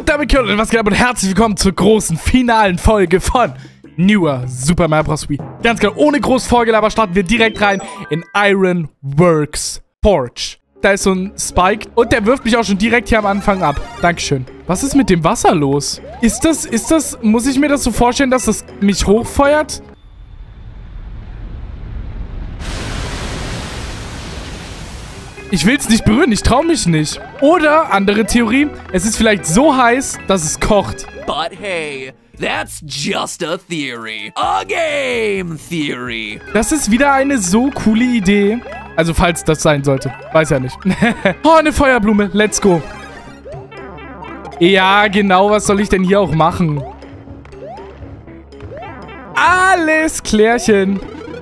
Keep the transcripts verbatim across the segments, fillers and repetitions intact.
Und damit gehört was geht ab und herzlich willkommen zur großen finalen Folge von Newer Super Mario Bros. Wii. Ganz genau, ohne groß Vorgelaber starten wir direkt rein in Ironworks Forge. Da ist so ein Spike und der wirft mich auch schon direkt hier am Anfang ab. Dankeschön. Was ist mit dem Wasser los? Ist das, ist das, muss ich mir das so vorstellen, dass das mich hochfeuert? Ich will es nicht berühren, ich traue mich nicht. Oder, andere Theorie, es ist vielleicht so heiß, dass es kocht. But hey, that's just a theory. A game theory. Das ist wieder eine so coole Idee. Also, falls das sein sollte. Weiß ja nicht. Oh, eine Feuerblume. Let's go. Ja, genau. Was soll ich denn hier auch machen? Alles klärchen.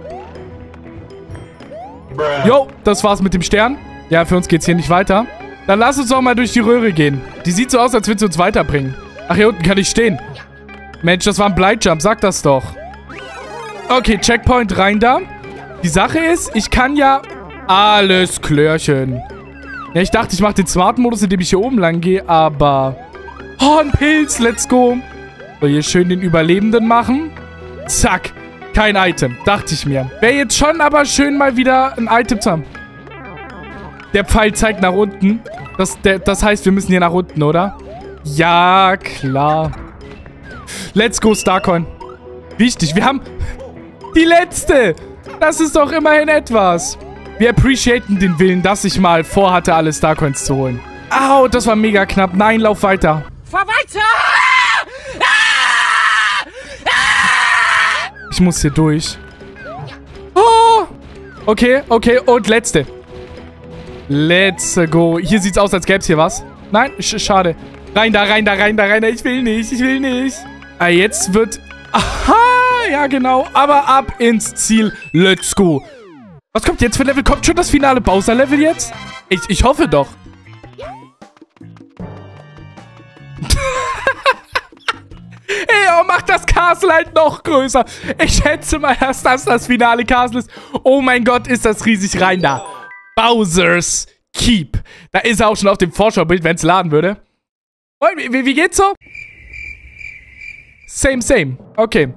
Jo, das war's mit dem Stern. Ja, für uns geht's hier nicht weiter. Dann lass uns doch mal durch die Röhre gehen. Die sieht so aus, als würde sie uns weiterbringen. Ach, hier unten kann ich stehen. Mensch, das war ein Blindjump. Sag das doch. Okay, Checkpoint rein da. Die Sache ist, ich kann ja... Alles klärchen. Ja, ich dachte, ich mache den Smart-Modus, indem ich hier oben lang gehe, aber... Oh, ein Pilz. Let's go. So, hier schön den Überlebenden machen. Zack. Kein Item. Dachte ich mir. Wäre jetzt schon aber schön, mal wieder ein Item zu haben. Der Pfeil zeigt nach unten. Das, der, das heißt, wir müssen hier nach unten, oder? Ja, klar. Let's go, Starcoin. Wichtig, wir haben die letzte. Das ist doch immerhin etwas. Wir appreciaten den Willen, dass ich mal vorhatte, alle Starcoins zu holen. Au, das war mega knapp. Nein, lauf weiter. Fahr weiter! Ich muss hier durch. Oh. Okay, okay. Und letzte. Let's go. Hier sieht's aus, als gäbe es hier was. Nein, sch schade. Rein da, rein da, rein da, rein da. Ich will nicht, ich will nicht. Ah, jetzt wird... Aha, ja genau. Aber ab ins Ziel. Let's go. Was kommt jetzt für Level? Kommt schon das finale Bowser-Level jetzt? Ich, ich hoffe doch. Ey, oh, macht das Castle halt noch größer. Ich schätze mal, dass das das finale Castle ist. Oh mein Gott, ist das riesig. Rein da. Bowser's Keep. Da ist er auch schon auf dem Vorschaubild, wenn es laden würde. Und, wie, wie geht's so? Same, same. Okay.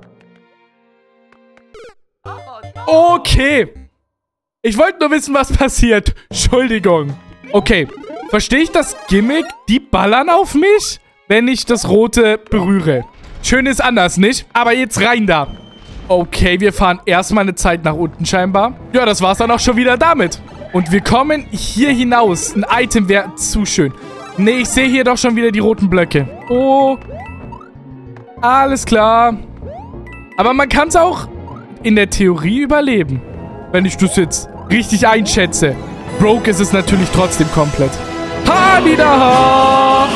Okay. Ich wollte nur wissen, was passiert. Entschuldigung. Okay. Verstehe ich das Gimmick? Die ballern auf mich, wenn ich das Rote berühre. Schön ist anders, nicht? Aber jetzt rein da. Okay, wir fahren erstmal eine Zeit nach unten scheinbar. Ja, das war's dann auch schon wieder damit. Und wir kommen hier hinaus. Ein Item wäre zu schön. Nee, ich sehe hier doch schon wieder die roten Blöcke. Oh. Alles klar. Aber man kann es auch in der Theorie überleben. Wenn ich das jetzt richtig einschätze. Broke ist es natürlich trotzdem komplett. Ha, wieder ha!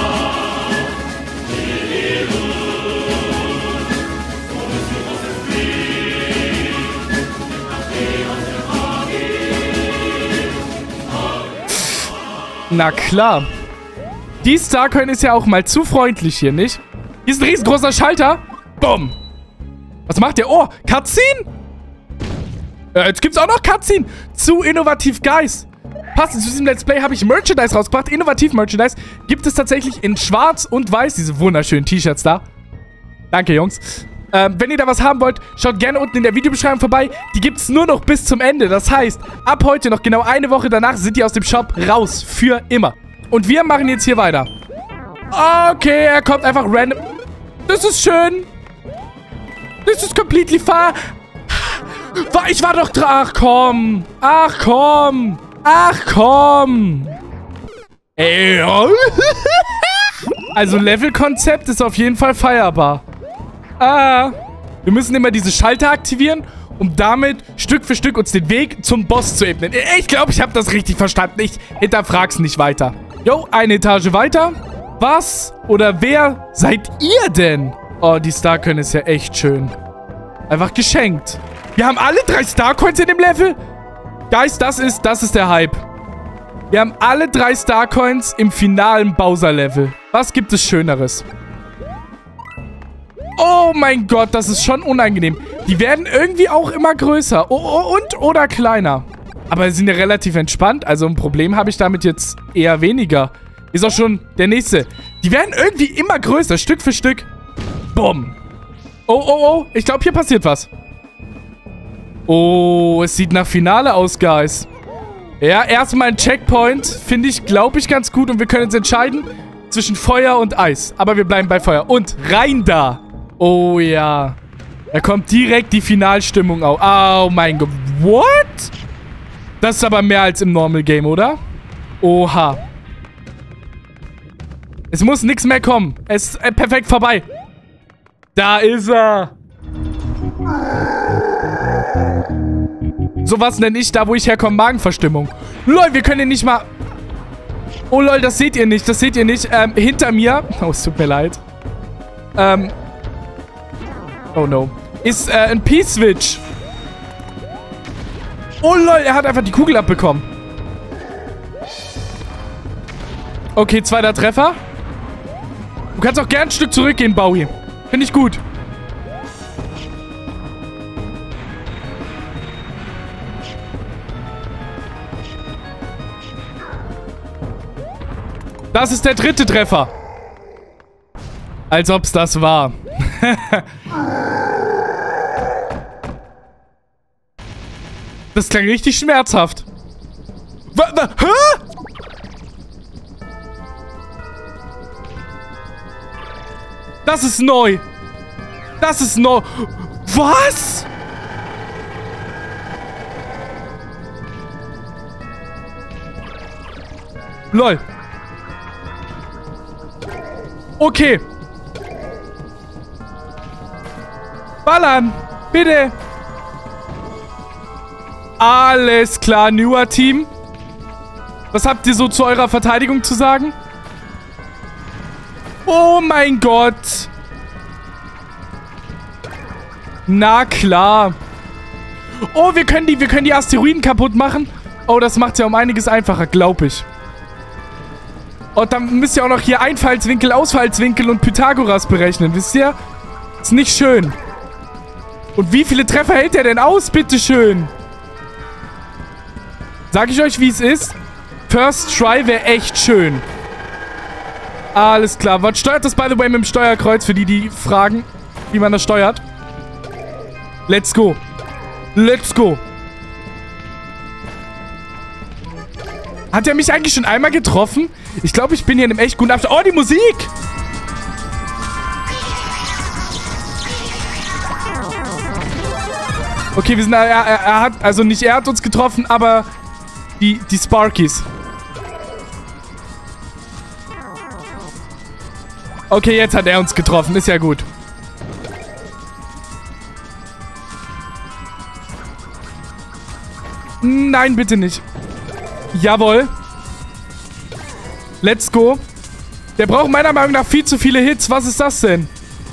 Na klar. Die Starcoin ist ja auch mal zu freundlich hier, nicht? Hier ist ein riesengroßer Schalter. Bumm. Was macht der? Oh, Cutscene? Äh, jetzt gibt's auch noch Cutscene. Zu innovativ, Guys. Passend zu diesem Let's Play habe ich Merchandise rausgebracht. Innovativ Merchandise. Gibt es tatsächlich in schwarz und weiß. Diese wunderschönen T-Shirts da. Danke, Jungs. Ähm, wenn ihr da was haben wollt, schaut gerne unten in der Videobeschreibung vorbei. Die gibt es nur noch bis zum Ende. Das heißt, ab heute noch genau eine Woche danach sind die aus dem Shop raus. Für immer. Und wir machen jetzt hier weiter. Okay, er kommt einfach random. Das ist schön. Das ist completely far. Ich war doch dran. Ach komm. Ach komm. Ach komm. Ey. Also Levelkonzept ist auf jeden Fall feierbar. Ah. Wir müssen immer diese Schalter aktivieren, um damit Stück für Stück uns den Weg zum Boss zu ebnen. Ich glaube, ich habe das richtig verstanden. Ich hinterfrag's nicht weiter. Jo, eine Etage weiter. Was oder wer seid ihr denn? Oh, die Starcoin ist ja echt schön. Einfach geschenkt. Wir haben alle drei Starcoins in dem Level. Guys, das ist, das ist der Hype. Wir haben alle drei Starcoins im finalen Bowser-Level. Was gibt es Schöneres? Oh mein Gott, das ist schon unangenehm. Die werden irgendwie auch immer größer. Oh, oh, und oder kleiner. Aber sie sind ja relativ entspannt. Also ein Problem habe ich damit jetzt eher weniger. Ist auch schon der nächste. Die werden irgendwie immer größer, Stück für Stück. Bumm. Oh, oh, oh. Ich glaube, hier passiert was. Oh, es sieht nach Finale aus, Guys. Ja, erstmal ein Checkpoint. Finde ich, glaube ich, ganz gut. Und wir können uns entscheiden zwischen Feuer und Eis. Aber wir bleiben bei Feuer. Und rein da. Oh, ja. Da kommt direkt die Finalstimmung auf. Oh, mein Gott. What? Das ist aber mehr als im Normal Game, oder? Oha. Es muss nichts mehr kommen. Es ist äh, perfekt vorbei. Da ist er. Sowas nenne ich da, wo ich herkomme, Magenverstimmung. Lol, wir können ihn nicht mal... Oh lol, das seht ihr nicht, das seht ihr nicht. Ähm, hinter mir... Oh, es tut mir leid. Ähm... Oh no. Ist, äh, ein P-Switch. Oh lol, er hat einfach die Kugel abbekommen. Okay, zweiter Treffer. Du kannst auch gern ein Stück zurückgehen, Bowie. Finde ich gut. Das ist der dritte Treffer. Als ob es das war. Das klang richtig schmerzhaft. Was? Hä? Das ist neu. Das ist neu. Was? Lol. Okay. Ballern. Bitte. Alles klar, Newer Team. Was habt ihr so zu eurer Verteidigung zu sagen? Oh mein Gott. Na klar. Oh, wir können die, wir können die Asteroiden kaputt machen. Oh, das macht ja um einiges einfacher, glaube ich. Und dann müsst ihr auch noch hier Einfallswinkel, Ausfallswinkel und Pythagoras berechnen, wisst ihr? Ist nicht schön. Und wie viele Treffer hält der denn aus, bitteschön? Sag ich euch, wie es ist? First Try wäre echt schön. Alles klar. Was steuert das, by the way, mit dem Steuerkreuz? Für die, die fragen, wie man das steuert. Let's go. Let's go. Hat er mich eigentlich schon einmal getroffen? Ich glaube, ich bin hier in einem echt guten Abstand. Oh, die Musik! Okay, wir sind... Er, er, er hat... Also nicht er hat uns getroffen, aber... Die, die Sparkies. Okay, jetzt hat er uns getroffen. Ist ja gut. Nein, bitte nicht. Jawohl. Let's go. Der braucht meiner Meinung nach viel zu viele Hits. Was ist das denn?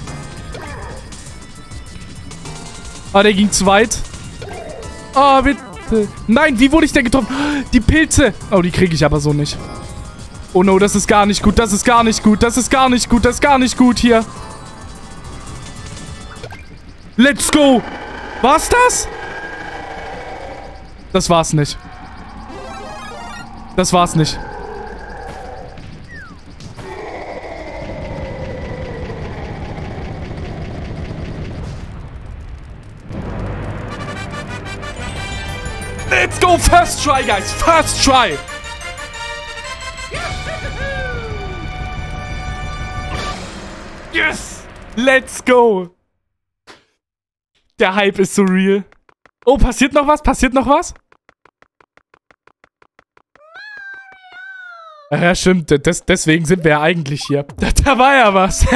Oh, der ging zu weit. Oh, bitte. Nein, wie wurde ich denn getroffen? Die Pilze. Oh, die kriege ich aber so nicht. Oh no, das ist gar nicht gut. Das ist gar nicht gut. Das ist gar nicht gut. Das ist gar nicht gut hier. Let's go. War's das? Das war's nicht. Das war's nicht. Let's go! First try, guys! First try! Yes! Let's go! Der Hype ist so real. Oh, passiert noch was? Passiert noch was? Ach ja, stimmt. Des, deswegen sind wir ja eigentlich hier. Da, da war ja was.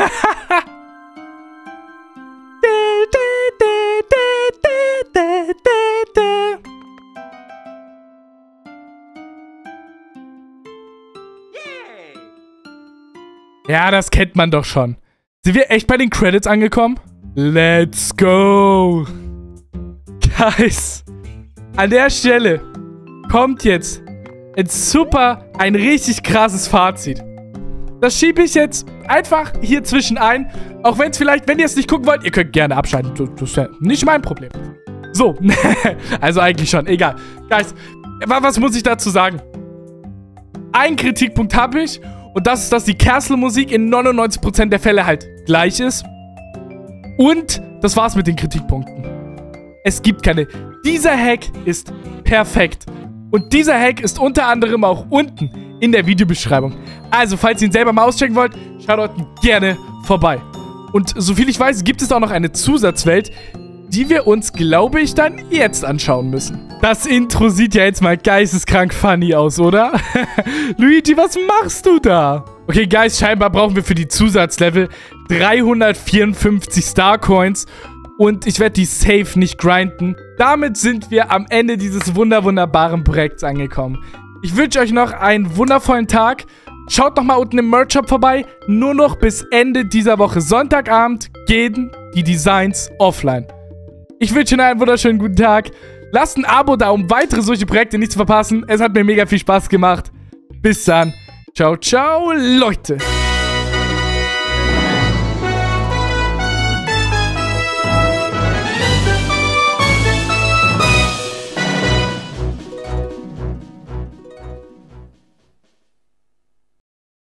Ja, das kennt man doch schon. Sind wir echt bei den Credits angekommen? Let's go! Guys, an der Stelle kommt jetzt ein super, ein richtig krasses Fazit. Das schiebe ich jetzt einfach hier zwischen ein. Auch wenn es vielleicht, wenn ihr es nicht gucken wollt, ihr könnt gerne abschalten. Das ist ja nicht mein Problem. So, also eigentlich schon, egal. Guys, was muss ich dazu sagen? Einen Kritikpunkt habe ich Und das ist, dass die Castle-Musik in neunundneunzig Prozent der Fälle halt gleich ist. Und das war's mit den Kritikpunkten. Es gibt keine. Dieser Hack ist perfekt. Und dieser Hack ist unter anderem auch unten in der Videobeschreibung. Also, falls ihr ihn selber mal auschecken wollt, schaut dort gerne vorbei. Und soviel ich weiß, gibt es auch noch eine Zusatzwelt, die wir uns, glaube ich, dann jetzt anschauen müssen. Das Intro sieht ja jetzt mal geisteskrank funny aus, oder? Luigi, was machst du da? Okay, Guys, scheinbar brauchen wir für die Zusatzlevel dreihundertvierundfünfzig Starcoins. Und ich werde die safe nicht grinden. Damit sind wir am Ende dieses wunder wunderbaren Projekts angekommen. Ich wünsche euch noch einen wundervollen Tag. Schaut noch mal unten im Merch-Shop vorbei. Nur noch bis Ende dieser Woche Sonntagabend gehen die Designs offline. Ich wünsche Ihnen einen wunderschönen guten Tag. Lasst ein Abo da, um weitere solche Projekte nicht zu verpassen. Es hat mir mega viel Spaß gemacht. Bis dann. Ciao, ciao, Leute.